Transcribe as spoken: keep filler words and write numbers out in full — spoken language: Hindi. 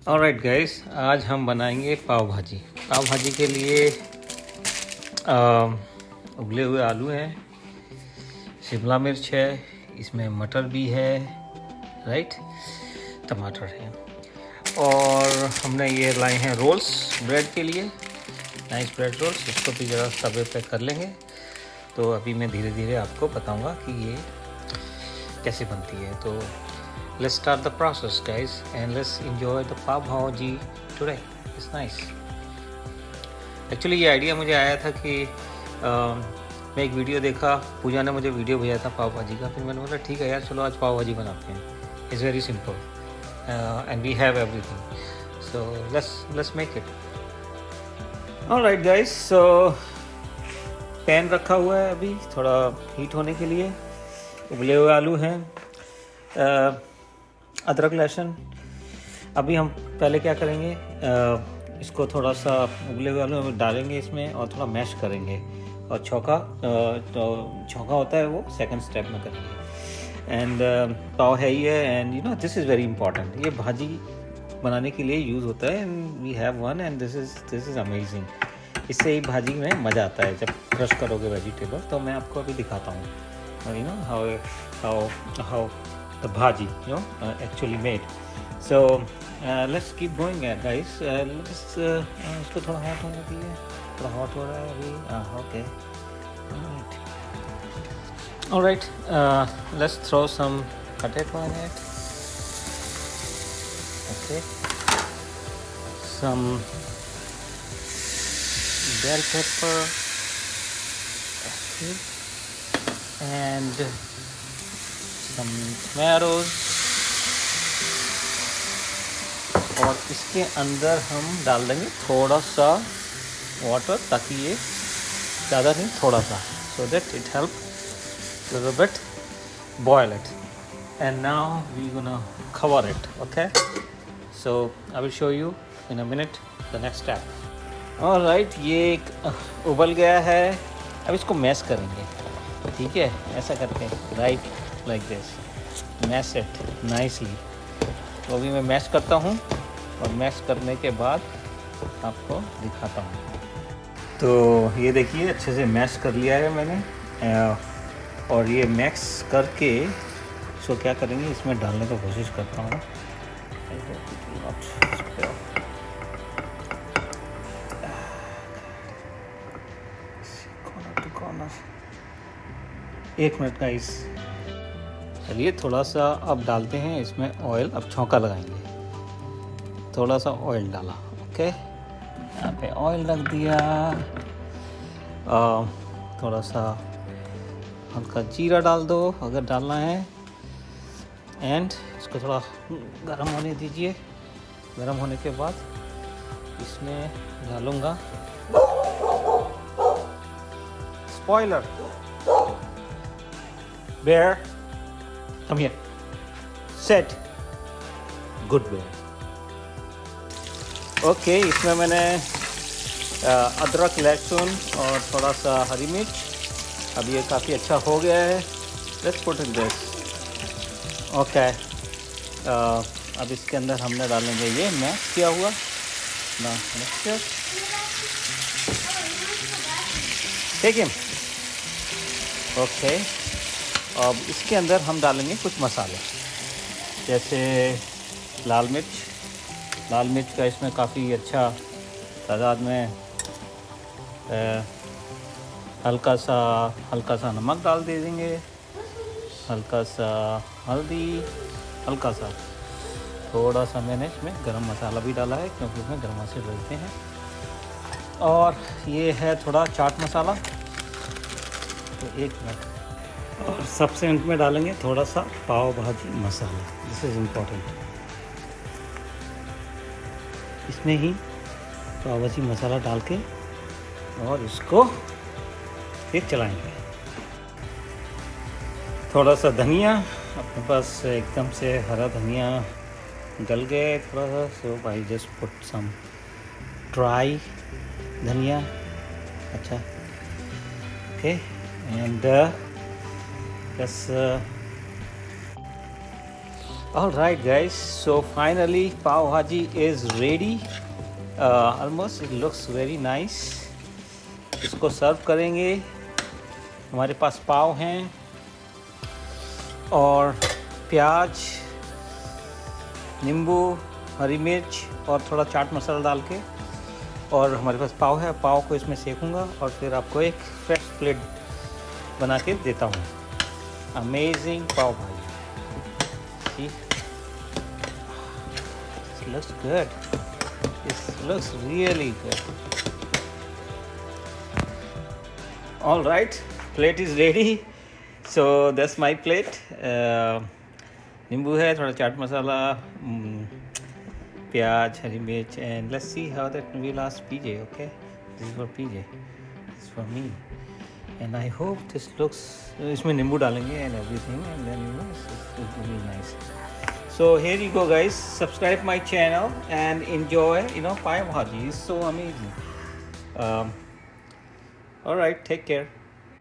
ऑलराइट गाइस, आज हम बनाएंगे पाव भाजी। पाव भाजी के लिए आ, उबले हुए आलू हैं, शिमला मिर्च है, इसमें मटर भी है, राइट, टमाटर है, और हमने ये लाए हैं रोल्स ब्रेड के लिए, नाइस ब्रेड रोल्स। इसको भी ज़रा तवे पे कर लेंगे। तो अभी मैं धीरे धीरे आपको बताऊंगा कि ये कैसे बनती है। तो let's start the process guys and let's enjoy the pav bhaji today. It's nice. Actually ये आइडिया मुझे आया था कि आ, मैं एक वीडियो देखा, पूजा ने मुझे वीडियो भेजा था पाव भाजी का। फिर मैंने बोला ठीक है यार, चलो आज पाव भाजी बनाते हैं। It's very simple and we have everything, so let's let's make it. Alright guys, so pan रखा हुआ है अभी थोड़ा हीट होने के लिए। उबले हुए आलू हैं, uh, अदरक लहसुन। अभी हम पहले क्या करेंगे, आ, इसको थोड़ा सा उबले हुए आलू डालेंगे इसमें और थोड़ा मैश करेंगे, और छौंका तो छौंका होता है वो सेकंड स्टेप में करेंगे। एंड पाव है ही है, and you know this is very important. ये भाजी बनाने के लिए यूज़ होता है, and we have one and this is this is amazing. इससे ही भाजी में मज़ा आता है जब क्रश करोगे वेजिटेबल। तो मैं आपको अभी दिखाता हूँ you know how how how the bhaji you know uh, actually made. So uh, let's keep going uh, guys. uh, let's uh, uh, इसको थोड़ा hot होने दीजिए, थोड़ा hot हो रहा है अभी। uh, okay, alright alright uh, let's throw some potato in it. Okay, some bell pepper. Okay, and some tomatoes, और इसके अंदर हम डाल देंगे थोड़ा सा वाटर, ताकि ये ज़्यादा नहीं थोड़ा सा, so that it help little bit boil it. And now we gonna cover it. Okay, so I will show you in a minute the next step. All right, ये एक उबल गया है। अब इसको मैश करेंगे, ठीक है, ऐसा करके right like this, mash it nicely. तो अभी मैं मैश करता हूँ, और मैश करने के बाद आपको दिखाता हूँ। तो ये देखिए, अच्छे से मैश कर लिया है मैंने, और ये मैक्स करके इसको क्या करेंगे, इसमें डालने की कोशिश करता हूँ। एक मिनट गाइस, चलिए थोड़ा सा अब डालते हैं इसमें ऑयल। अब छौंका लगाएंगे, थोड़ा सा ऑयल डाला। ओके, यहाँ पे ऑयल रख दिया, आ, थोड़ा सा हल्का जीरा डाल दो अगर डालना है, एंड इसको थोड़ा गरम होने दीजिए। गरम होने के बाद इसमें डालूँगा spoiler. Bear, come here. Sit. Good bear. Okay, इसमें मैंने अदरक लहसुन और थोड़ा सा हरी मिर्च। अब ये काफ़ी अच्छा हो गया है। Let's put in this. Okay, अब इसके अंदर हमने डालेंगे ये मैश किया हुआ ना मिक्सचर। ठीक है, ओके। अब इसके अंदर हम डालेंगे कुछ मसाले, जैसे लाल मिर्च। लाल मिर्च का इसमें काफ़ी अच्छा तादाद में, आ, हल्का सा हल्का सा नमक डाल दे देंगे, हल्का सा हल्दी, हल्का सा थोड़ा सा मैंने इसमें गरम मसाला भी डाला है, क्योंकि इसमें गरम मसाले डलते हैं। और ये है थोड़ा चाट मसाला। तो एक मिनट, और सबसे अंत में डालेंगे थोड़ा सा पाव भाजी मसाला। This is important. इसमें ही पाव भाजी मसाला डाल के और इसको फिर चलाएंगे। थोड़ा सा धनिया, अपने पास एकदम से हरा धनिया डल गए थोड़ा सा, so I just put some dry dhania. अच्छा, ओके, एंड बस All right guys, so finally pav bhaji is ready. uh, almost it looks very nice. इसको सर्व करेंगे. हमारे पास पाव हैं और प्याज, नींबू, हरी मिर्च और थोड़ा चाट मसाला डाल के, और हमारे पास पाव है. पाव को इसमें सेकूंगा और फिर आपको एक फ्रेश प्लेट बना के देता हूँ. अमेजिंग पाव भाजी. It looks good. It looks really good. All right, plate is ready. So that's my plate. uh, नींबू है, थोड़ा चाट मसाला, प्याज, हरी मिर्च, and let's see how that will ask P J. Okay, this is for P J, this is for me, and I hope this looks, इसमें नींबू डालेंगे and everything, and then you know it's really nice. So here you go guys, subscribe my channel and enjoy, you know, pav bhaji is so amazing. um, all right, take care.